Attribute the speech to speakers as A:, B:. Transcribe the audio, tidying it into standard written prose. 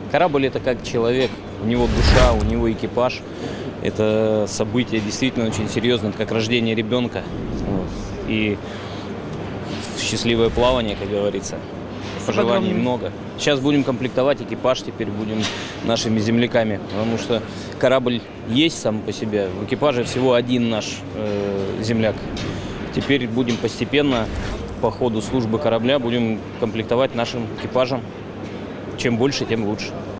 A: Корабль – это как человек, у него душа, у него экипаж. Это событие действительно очень серьезное, это как рождение ребенка. Вот. И счастливое плавание, как говорится. Пожеланий много. Сейчас будем комплектовать экипаж, теперь будем нашими земляками, потому что корабль есть сам по себе, в экипаже всего один наш земляк. Теперь будем постепенно по ходу службы корабля будем комплектовать нашим экипажем. Чем больше, тем лучше.